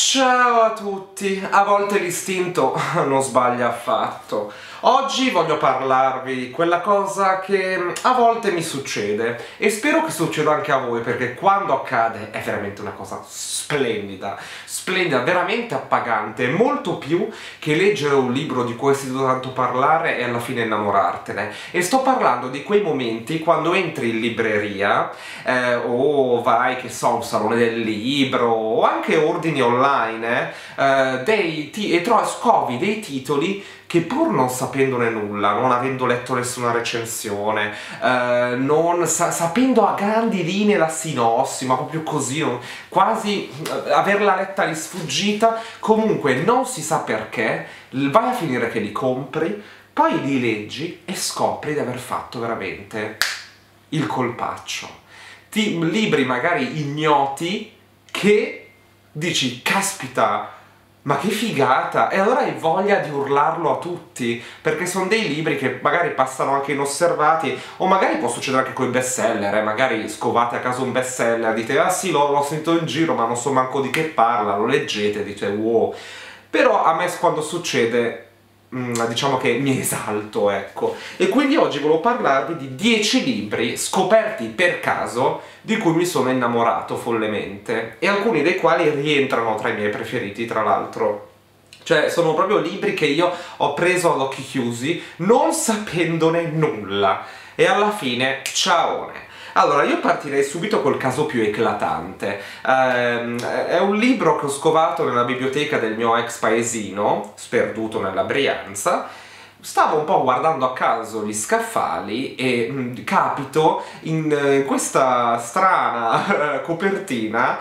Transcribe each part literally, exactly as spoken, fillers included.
Ciao a tutti, a volte l'istinto non sbaglia affatto. Oggi voglio parlarvi di quella cosa che a volte mi succede e spero che succeda anche a voi, perché quando accade è veramente una cosa splendida, splendida, veramente appagante, molto più che leggere un libro di cui hai sentito tanto parlare e alla fine innamorartene. E sto parlando di quei momenti quando entri in libreria eh, o vai, che so, a un salone del libro o anche ordini online eh, dei e trovi, scovi dei titoli che pur non sapendone nulla, non avendo letto nessuna recensione, eh, non sa sapendo a grandi linee la sinossi, ma proprio così, non, quasi eh, averla letta di sfuggita, comunque non si sa perché, vai a finire che li compri, poi li leggi e scopri di aver fatto veramente il colpaccio. Ti, libri magari ignoti che dici, caspita, ma che figata! E allora hai voglia di urlarlo a tutti, perché sono dei libri che magari passano anche inosservati, o magari può succedere anche con i bestseller, eh? Magari scovate a caso un bestseller, dite ah sì, l'ho sentito in giro ma non so manco di che parla, lo leggete, dite wow. Però a me quando succede, diciamo che mi esalto, ecco. E quindi oggi volevo parlarvi di dieci libri scoperti per caso di cui mi sono innamorato follemente, e alcuni dei quali rientrano tra i miei preferiti, tra l'altro. Cioè, sono proprio libri che io ho preso ad occhi chiusi, non sapendone nulla. E alla fine, ciaone! Allora, io partirei subito col caso più eclatante. Um, è un libro che ho scovato nella biblioteca del mio ex paesino, sperduto nella Brianza. Stavo un po' guardando a caso gli scaffali e mh, capito in eh, questa strana eh, copertina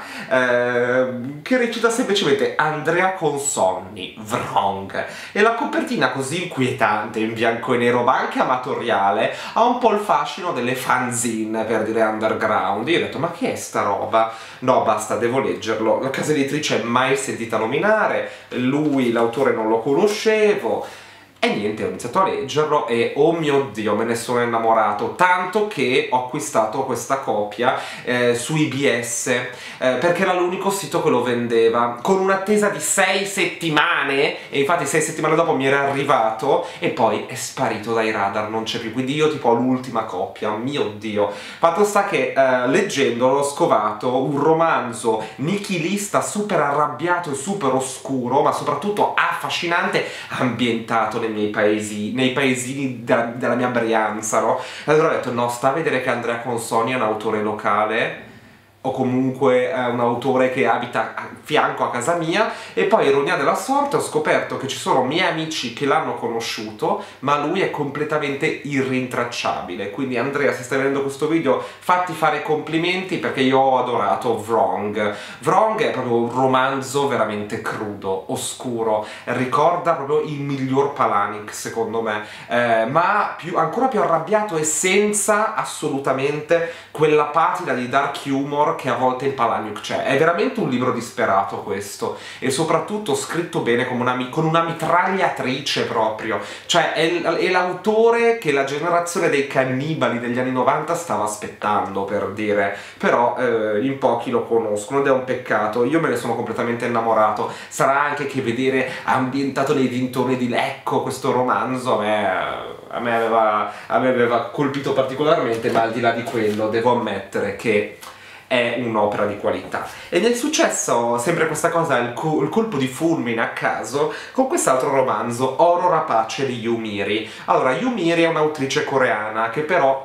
eh, che recita semplicemente Andrea Consonni, Wrong. E la copertina così inquietante, in bianco e nero, ma anche amatoriale, ha un po' il fascino delle fanzine, per dire underground. Io ho detto, ma che è sta roba? No, basta, devo leggerlo. La casa editrice mai sentita nominare, lui, l'autore, non lo conoscevo. E niente, ho iniziato a leggerlo e oh mio Dio, me ne sono innamorato, tanto che ho acquistato questa copia eh, su I B S, eh, perché era l'unico sito che lo vendeva, con un'attesa di sei settimane, e infatti sei settimane dopo mi era arrivato, e poi è sparito dai radar, non c'è più, quindi io tipo ho l'ultima copia, mio Dio. Fatto sta che eh, leggendolo ho scovato un romanzo nichilista, super arrabbiato e super oscuro, ma soprattutto affascinante, ambientato nei miei paesi, nei paesini della, della mia Brianza, no? E allora ho detto, no, sta a vedere che Andrea Consonni è un autore locale, o comunque eh, un autore che abita a fianco a casa mia, e poi, ironia della sorte, ho scoperto che ci sono miei amici che l'hanno conosciuto, ma lui è completamente irrintracciabile. Quindi Andrea, se stai vedendo questo video, fatti fare complimenti, perché io ho adorato Wrong. Wrong è proprio un romanzo veramente crudo, oscuro, ricorda proprio il miglior Palahniuk, secondo me, eh, ma più, ancora più arrabbiato e senza assolutamente quella patina di dark humor che a volte in Palahniuk c'è. È veramente un libro disperato questo, e soprattutto scritto bene, come una, con una mitragliatrice proprio. Cioè è, è l'autore che la generazione dei cannibali degli anni novanta stava aspettando, per dire. Però eh, in pochi lo conoscono ed è un peccato. Io me ne sono completamente innamorato. Sarà anche che vedere ambientato nei dintorni di Lecco questo romanzo a me, a me, aveva, a me aveva colpito particolarmente, ma al di là di quello devo ammettere che è un'opera di qualità. E mi è successo sempre questa cosa, il, il colpo di fulmine a caso, con quest'altro romanzo, Oro Rapace di Yomiuri. Allora, Yomiuri è un'autrice coreana che però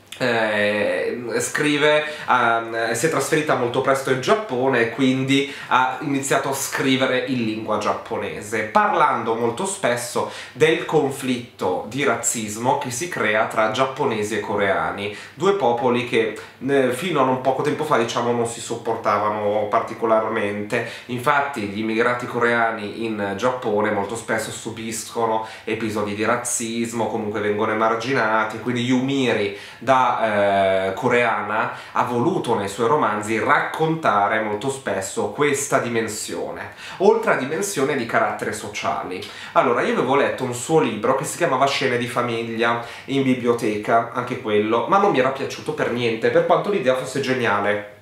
Eh, scrive, um, si è trasferita molto presto in Giappone e quindi ha iniziato a scrivere in lingua giapponese, parlando molto spesso del conflitto di razzismo che si crea tra giapponesi e coreani, due popoli che eh, fino a non poco tempo fa, diciamo, non si sopportavano particolarmente. Infatti gli immigrati coreani in Giappone molto spesso subiscono episodi di razzismo, comunque vengono emarginati, quindi Yomiuri da Eh, coreana ha voluto nei suoi romanzi raccontare molto spesso questa dimensione, oltre a dimensione di carattere sociali. Allora, io avevo letto un suo libro che si chiamava Scene di famiglia in biblioteca, anche quello, ma non mi era piaciuto per niente, per quanto l'idea fosse geniale.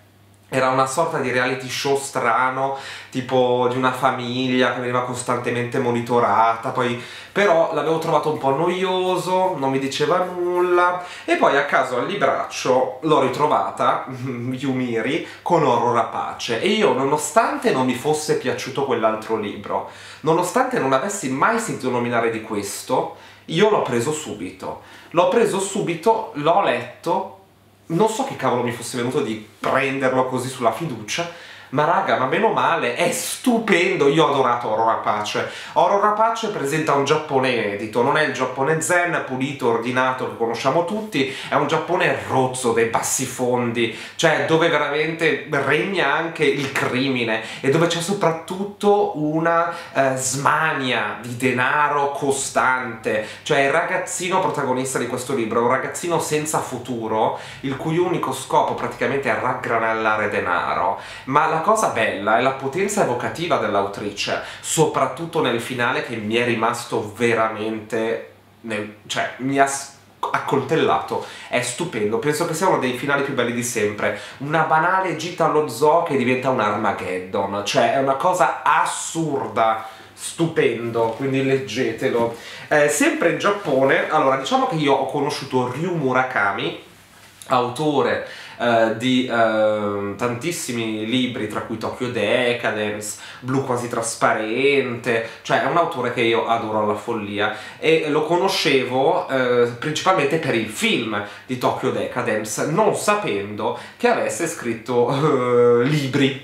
Era una sorta di reality show strano, tipo di una famiglia che veniva costantemente monitorata, poi però l'avevo trovato un po' noioso, non mi diceva nulla, e poi a caso al libraccio l'ho ritrovata, Yumiri, con Horror Apache, e io, nonostante non mi fosse piaciuto quell'altro libro, nonostante non avessi mai sentito nominare di questo, io l'ho preso subito. L'ho preso subito, l'ho letto. Non so che cavolo mi fosse venuto di prenderlo così sulla fiducia, ma raga, ma meno male, è stupendo. Io ho adorato Horror Apache. Horror Apache presenta un Giappone inedito, non è il Giappone zen, pulito, ordinato, che conosciamo tutti, è un Giappone rozzo, dei bassifondi, cioè dove veramente regna anche il crimine e dove c'è soprattutto una eh, smania di denaro costante. Cioè il ragazzino protagonista di questo libro è un ragazzino senza futuro, il cui unico scopo praticamente è raggranellare denaro, ma la La cosa bella è la potenza evocativa dell'autrice, soprattutto nel finale, che mi è rimasto veramente, nel, cioè mi ha accoltellato. È stupendo, penso che sia uno dei finali più belli di sempre, una banale gita allo zoo che diventa un Armageddon, cioè è una cosa assurda, stupendo, quindi leggetelo. Eh, sempre in Giappone, allora diciamo che io ho conosciuto Ryu Murakami, autore Uh, di uh, tantissimi libri, tra cui Tokyo Decadence, Blu quasi trasparente, cioè è un autore che io adoro alla follia, e lo conoscevo uh, principalmente per il film di Tokyo Decadence, non sapendo che avesse scritto uh, libri.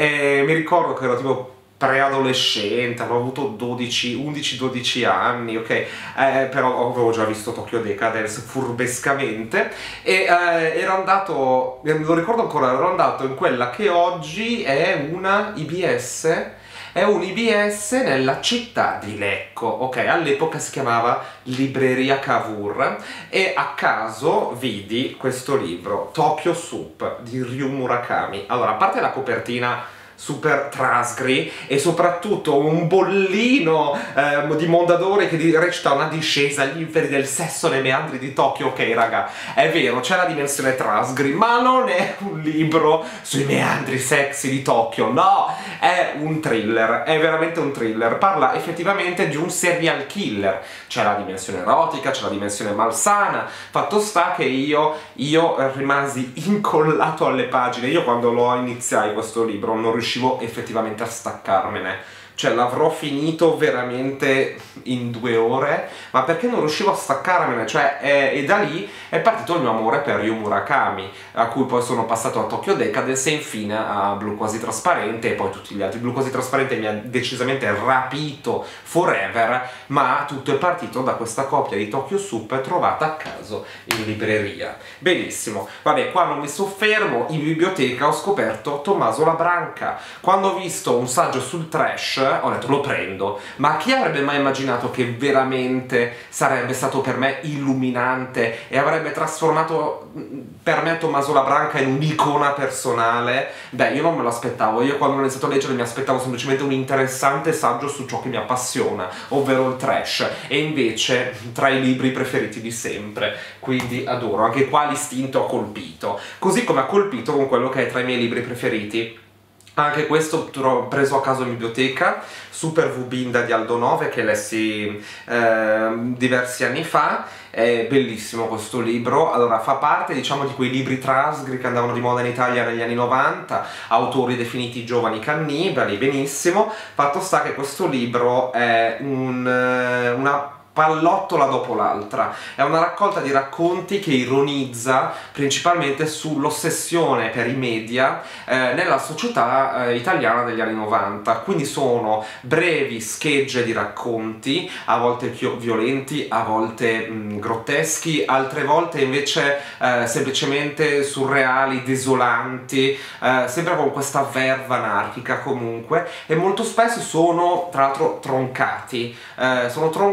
E mi ricordo che ero tipo preadolescente, avevo avuto dodici, undici dodici anni, ok? Eh, però avevo già visto Tokyo Decadence furbescamente e eh, ero andato, me lo ricordo ancora, ero andato in quella che oggi è una I B S, è un I B S nella città di Lecco, ok? All'epoca si chiamava Libreria Cavour, e a caso vidi questo libro, Tokyo Soup, di Ryu Murakami. Allora, a parte la copertina super trasgri e soprattutto un bollino eh, di Mondadori che recita una discesa agli inferi del sesso nei meandri di Tokyo. Ok raga, è vero, c'è la dimensione trasgri, ma non è un libro sui meandri sexy di Tokyo, no, è un thriller, è veramente un thriller, parla effettivamente di un serial killer, c'è la dimensione erotica, c'è la dimensione malsana. Fatto sta che io, io rimasi incollato alle pagine. Io quando lo iniziai questo libro non riuscivo riuscivo effettivamente a staccarmene, cioè l'avrò finito veramente in due ore, ma perché non riuscivo a staccarmene, cioè, e, e da lì è partito il mio amore per Ryu Murakami, a cui poi sono passato a Tokyo Decadence e infine a Blu quasi trasparente, e poi tutti gli altri. Blu quasi trasparente mi ha decisamente rapito forever, ma tutto è partito da questa copia di Tokyo Soup trovata a caso in libreria. Benissimo, vabbè, qua non mi soffermo. In biblioteca ho scoperto Tommaso La Branca. Quando ho visto un saggio sul trash ho detto lo prendo, ma chi avrebbe mai immaginato che veramente sarebbe stato per me illuminante e avrebbe trasformato per me Tommaso La Branca in un'icona personale? Beh, io non me lo aspettavo. Io quando ho iniziato a leggere mi aspettavo semplicemente un interessante saggio su ciò che mi appassiona, ovvero il trash, e invece tra i libri preferiti di sempre, quindi adoro. Anche qua l'istinto ha colpito, così come ha colpito con quello che è tra i miei libri preferiti. Anche questo l'ho preso a caso in biblioteca, Super Vubinda di Aldo Nove, che lessi eh, diversi anni fa. È bellissimo questo libro. Allora, fa parte, diciamo, di quei libri trasgri che andavano di moda in Italia negli anni novanta, autori definiti giovani cannibali, benissimo. Fatto sta che questo libro è un, una pallottola dopo l'altra, è una raccolta di racconti che ironizza principalmente sull'ossessione per i media eh, nella società eh, italiana degli anni novanta. Quindi sono brevi schegge di racconti, a volte violenti, a volte mh, grotteschi, altre volte invece eh, semplicemente surreali, desolanti, eh, sempre con questa verva anarchica comunque, e molto spesso sono tra l'altro troncati, eh, sono troncati con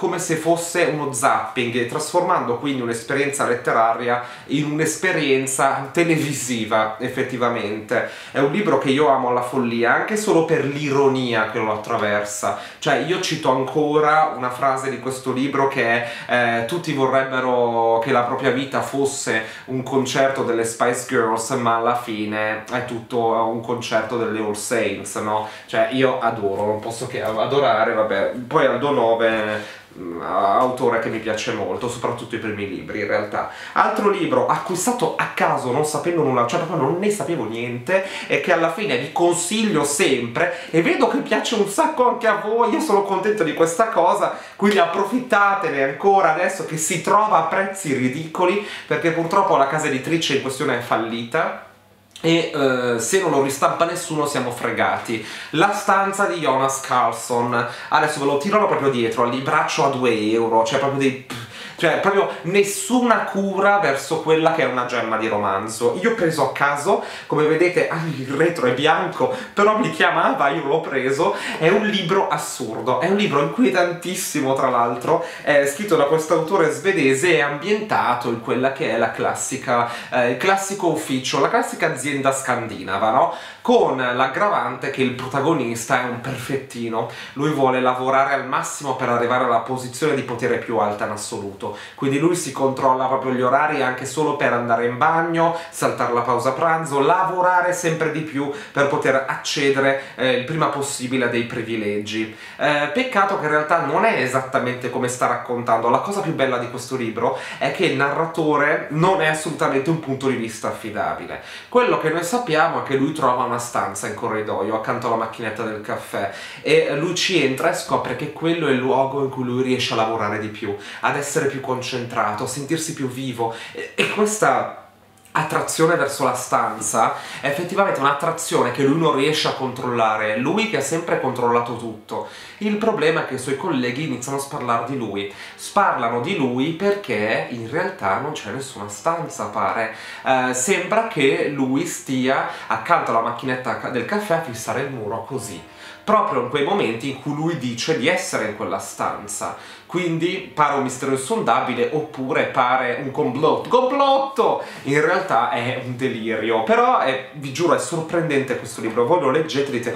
come se fosse uno zapping, trasformando quindi un'esperienza letteraria in un'esperienza televisiva, effettivamente. È un libro che io amo alla follia, anche solo per l'ironia che lo attraversa. Cioè, io cito ancora una frase di questo libro che è eh, tutti vorrebbero che la propria vita fosse un concerto delle Spice Girls, ma alla fine è tutto un concerto delle All Saints, no? Cioè, io adoro, non posso che adorare, vabbè. Poi Aldo Nove, autore che mi piace molto, soprattutto i primi libri in realtà. Altro libro acquistato a caso, non sapendo nulla, cioè proprio non ne sapevo niente, e che alla fine vi consiglio sempre, e vedo che piace un sacco anche a voi, io sono contento di questa cosa, quindi approfittatene ancora adesso che si trova a prezzi ridicoli, perché purtroppo la casa editrice in questione è fallita. E uh, se non lo ristampa nessuno siamo fregati. La stanza di Jonas Karlsson, adesso ve lo tirano proprio dietro, al libraccio a due euro, cioè proprio dei... cioè proprio nessuna cura verso quella che è una gemma di romanzo. Io ho preso a caso, come vedete il retro è bianco, però mi chiamava, io l'ho preso. È un libro assurdo, è un libro inquietantissimo tra l'altro, è scritto da questo autore svedese e ambientato in quella che è la classica, eh, il classico ufficio, la classica azienda scandinava, no? Con l'aggravante che il protagonista è un perfettino, lui vuole lavorare al massimo per arrivare alla posizione di potere più alta in assoluto, quindi lui si controlla proprio gli orari anche solo per andare in bagno, saltare la pausa pranzo, lavorare sempre di più per poter accedere eh, il prima possibile a dei privilegi. Eh, peccato che in realtà non è esattamente come sta raccontando. La cosa più bella di questo libro è che il narratore non è assolutamente un punto di vista affidabile. Quello che noi sappiamo è che lui trova una stanza in corridoio accanto alla macchinetta del caffè e lui ci entra e scopre che quello è il luogo in cui lui riesce a lavorare di più, ad essere più concentrato, a sentirsi più vivo, e, e questa attrazione verso la stanza è effettivamente un'attrazione che lui non riesce a controllare, lui che ha sempre controllato tutto. Il problema è che i suoi colleghi iniziano a sparlare di lui, sparlano di lui perché in realtà non c'è nessuna stanza, pare. Eh, sembra che lui stia accanto alla macchinetta del caffè a fissare il muro così, proprio in quei momenti in cui lui dice di essere in quella stanza. Quindi pare un mistero insondabile, oppure pare un complotto. Complotto! In realtà è un delirio, però è, vi giuro, è sorprendente questo libro. Voi lo leggete e dite...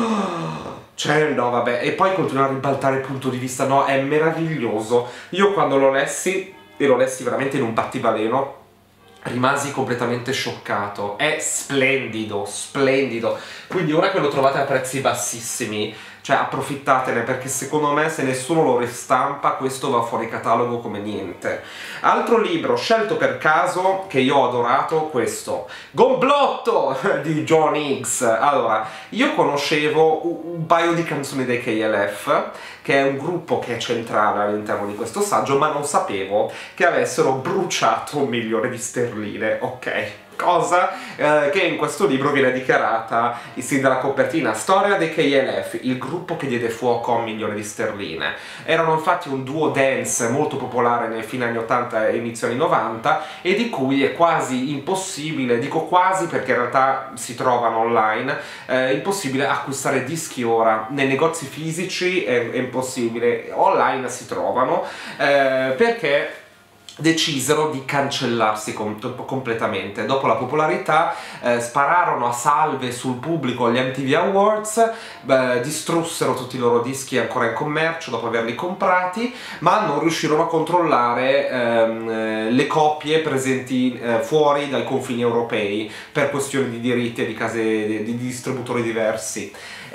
Oh! Cioè, no, vabbè, e poi continua a ribaltare il punto di vista, no, è meraviglioso. Io quando lo lessi, e lo lessi veramente in un battibaleno, rimasi completamente scioccato. È splendido, splendido. Quindi ora che lo trovate a prezzi bassissimi, cioè approfittatene, perché secondo me se nessuno lo ristampa questo va fuori catalogo come niente. Altro libro scelto per caso che io ho adorato, questo Gomblotto di John Higgs. Allora, io conoscevo un paio di canzoni dei K L F, che è un gruppo che è centrale all'interno di questo saggio, ma non sapevo che avessero bruciato un milione di sterline, ok? Cosa eh, che in questo libro viene dichiarata sin dalla copertina: storia dei K L F, il gruppo che diede fuoco a un milione di sterline. Erano infatti un duo dance molto popolare nei fine anni ottanta e inizio anni novanta, e di cui è quasi impossibile, dico quasi perché in realtà si trovano online, eh, impossibile acquistare dischi ora. Nei negozi fisici è, è impossibile, online si trovano, eh, perché decisero di cancellarsi com completamente. Dopo la popolarità eh, spararono a salve sul pubblico agli M T V Awards, beh, distrussero tutti i loro dischi ancora in commercio dopo averli comprati, ma non riuscirono a controllare ehm, le copie presenti eh, fuori dai confini europei per questioni di diritti e di case di, di distributori diversi.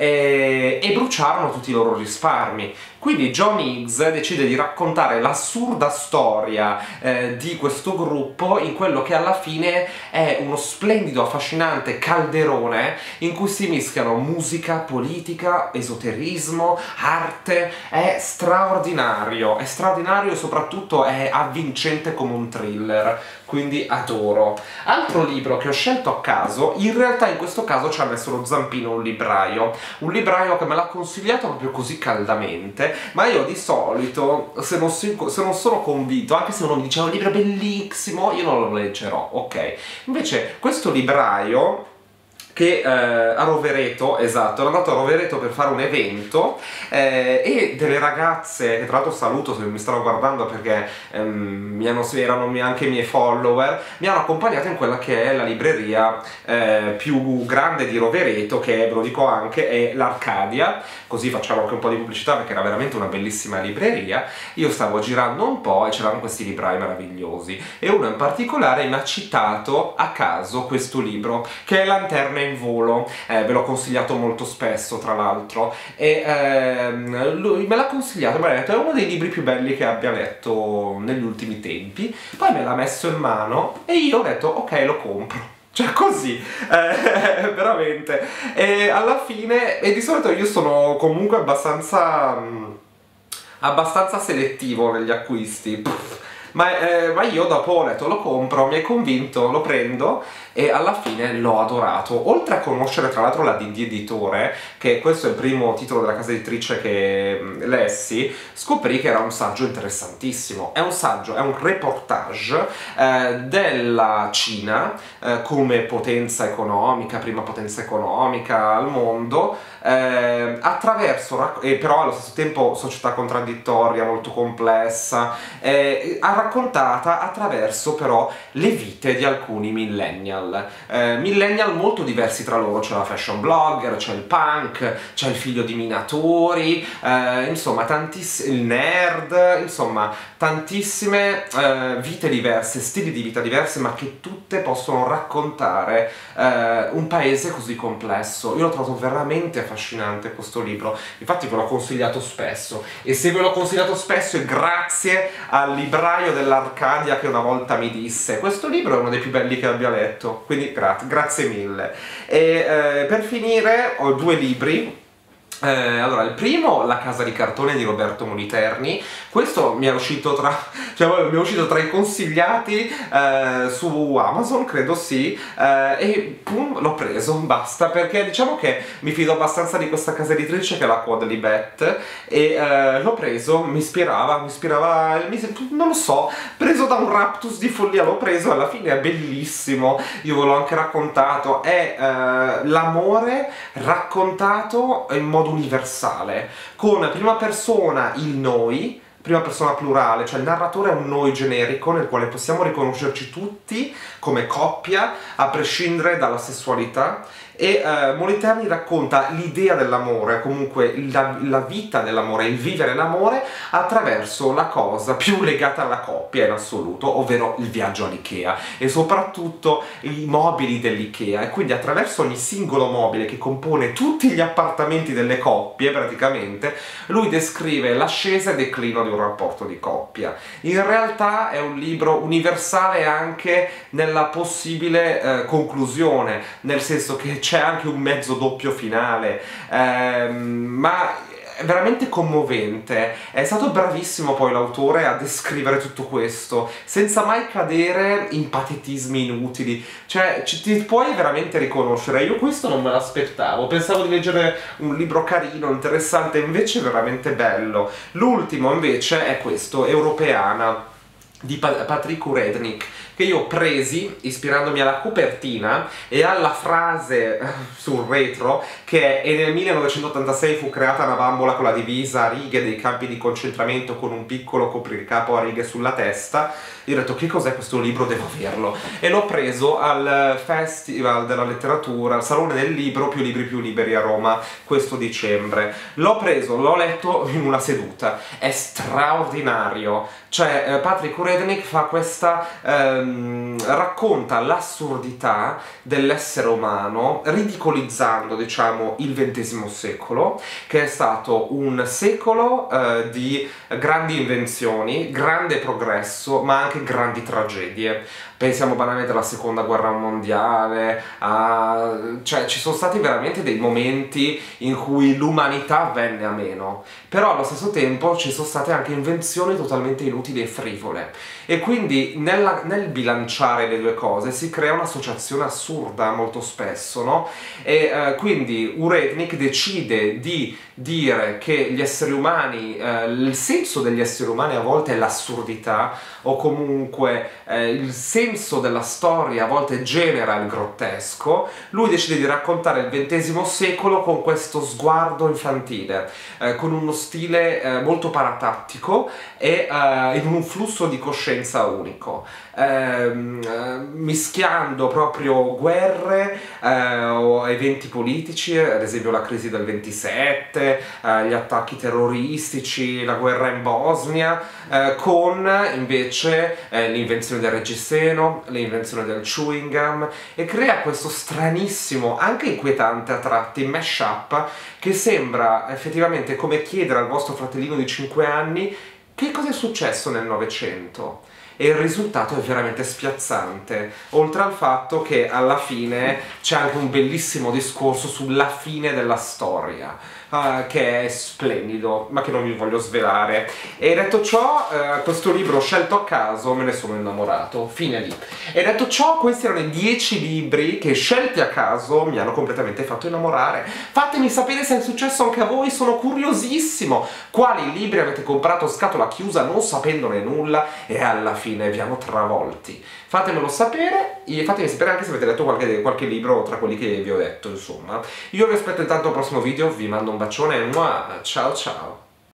E, e bruciarono tutti i loro risparmi. Quindi John Higgs decide di raccontare l'assurda storia eh, di questo gruppo in quello che alla fine è uno splendido, affascinante calderone in cui si mischiano musica, politica, esoterismo, arte. È straordinario, è straordinario e soprattutto è avvincente come un thriller, quindi adoro. Altro libro che ho scelto a caso, in realtà in questo caso ci ha messo lo zampino un libraio, un libraio che me l'ha consigliato proprio così caldamente, ma io di solito, se non, si, se non sono convinto, anche se uno mi dice è un libro bellissimo, io non lo leggerò, ok? Invece questo libraio che eh, a Rovereto, esatto, ero andato a Rovereto per fare un evento eh, e delle ragazze, che tra l'altro saluto se mi stanno guardando perché ehm, mi hanno, erano anche i miei follower, mi hanno accompagnato in quella che è la libreria eh, più grande di Rovereto, che ve lo dico anche, è l'Arcadia, così facciamo anche un po' di pubblicità perché era veramente una bellissima libreria. Io stavo girando un po' e c'erano questi librai meravigliosi e uno in particolare mi ha citato a caso questo libro, che è Lanterne in volo, eh, ve l'ho consigliato molto spesso tra l'altro, e ehm, lui me l'ha consigliato, mi ha detto è uno dei libri più belli che abbia letto negli ultimi tempi, poi me l'ha messo in mano e io ho detto ok, lo compro. Cioè così, eh, veramente. E alla fine, e di solito io sono comunque abbastanza, mh, abbastanza selettivo negli acquisti. Pff. Ma, eh, ma io dopo ho detto lo compro, mi hai convinto, lo prendo e alla fine l'ho adorato. Oltre a conoscere tra l'altro la D D Editore, che questo è il primo titolo della casa editrice che mh, lessi, scoprì che era un saggio interessantissimo. È un saggio, è un reportage eh, della Cina eh, come potenza economica, prima potenza economica al mondo, eh, attraverso, e però allo stesso tempo società contraddittoria, molto complessa, eh, raccontata attraverso però le vite di alcuni millennial. Eh, millennial molto diversi tra loro, c'è la fashion blogger, c'è il punk, c'è il figlio di minatori, eh, insomma tantissimi, il nerd, insomma tantissime eh, vite diverse, stili di vita diversi, ma che tutte possono raccontare eh, un paese così complesso. Io l'ho trovato veramente affascinante questo libro, infatti ve l'ho consigliato spesso, e se ve l'ho consigliato spesso è grazie al libraio dell'Arcadia che una volta mi disse questo libro è uno dei più belli che abbia letto, quindi gra grazie mille. E eh, per finire ho due libri. Eh, allora, il primo, La casa di cartone di Roberto Moliterni. Questo mi è uscito tra, cioè, mi è uscito tra i consigliati eh, su Amazon, credo sì, eh, e pum, l'ho preso, basta, perché diciamo che mi fido abbastanza di questa casa editrice che è la Quadlibet, e eh, l'ho preso, mi ispirava, mi ispirava, mi, non lo so, preso da un raptus di follia, l'ho preso e alla fine è bellissimo. Io ve l'ho anche raccontato, è eh, l'amore raccontato in modo universale, con prima persona il noi, prima persona plurale, cioè il narratore è un noi generico nel quale possiamo riconoscerci tutti come coppia a prescindere dalla sessualità, e eh, Moliterni racconta l'idea dell'amore, comunque la, la vita dell'amore, il vivere l'amore attraverso la cosa più legata alla coppia in assoluto, ovvero il viaggio all'Ikea e soprattutto i mobili dell'Ikea, e quindi attraverso ogni singolo mobile che compone tutti gli appartamenti delle coppie praticamente lui descrive l'ascesa e declino di un rapporto di coppia. In realtà è un libro universale anche nella possibile eh, conclusione, nel senso che c'è anche un mezzo doppio finale, ehm, ma è veramente commovente. È stato bravissimo poi l'autore a descrivere tutto questo senza mai cadere in patetismi inutili, cioè ci, ti puoi veramente riconoscere. Io questo non me l'aspettavo, pensavo di leggere un libro carino, interessante, invece è veramente bello. L'ultimo invece è questo, Europeana di Patrick Urednik, che io ho presi ispirandomi alla copertina e alla frase sul retro che è: e nel millenovecentottantasei fu creata una bambola con la divisa a righe dei campi di concentramento con un piccolo copricapo a righe sulla testa. Io ho detto che cos'è questo libro, devo averlo, e l'ho preso al Festival della Letteratura, al Salone del Libro Più Libri Più Liberi a Roma questo dicembre. L'ho preso, l'ho letto in una seduta, è straordinario. Cioè eh, Patrick Urednik fa questa ehm, racconta l'assurdità dell'essere umano ridicolizzando, diciamo, il ventesimo secolo, che è stato un secolo eh, di grandi invenzioni, grande progresso, ma anche grandi tragedie. Pensiamo banalmente alla seconda guerra mondiale, a... cioè ci sono stati veramente dei momenti in cui l'umanità venne a meno, però allo stesso tempo ci sono state anche invenzioni totalmente inutili e frivole, e quindi nella, nel bilanciare le due cose si crea un'associazione assurda molto spesso, no? E eh, quindi Urednik decide di dire che gli esseri umani, eh, il senso degli esseri umani a volte è l'assurdità, o comunque eh, il senso della storia a volte genera il grottesco. Lui decide di raccontare il ventesimo secolo con questo sguardo infantile, eh, con uno stile eh, molto paratattico e eh, in un flusso di coscienza unico, ehm, eh, mischiando proprio guerre eh, o eventi politici, ad esempio la crisi del ventisette, eh, gli attacchi terroristici, la guerra in Bosnia, eh, con invece eh, l'invenzione del reggiseno, l'invenzione del chewing gum, e crea questo stranissimo, anche inquietante a tratti, mashup che sembra effettivamente come chiedere al vostro fratellino di cinque anni che cosa è successo nel Novecento. E il risultato è veramente spiazzante, oltre al fatto che alla fine c'è anche un bellissimo discorso sulla fine della storia, uh, che è splendido, ma che non vi voglio svelare. E detto ciò, uh, questo libro scelto a caso me ne sono innamorato, fine lì. E detto ciò, questi erano i dieci libri che scelti a caso mi hanno completamente fatto innamorare. Fatemi sapere se è successo anche a voi, sono curiosissimo. Quali libri avete comprato a scatola chiusa non sapendone nulla e alla fine vi hanno travolti? Fatemelo sapere, e fatemi sapere anche se avete letto qualche, qualche libro tra quelli che vi ho detto, insomma. Io vi aspetto intanto al prossimo video, vi mando un bacione, ciao ciao!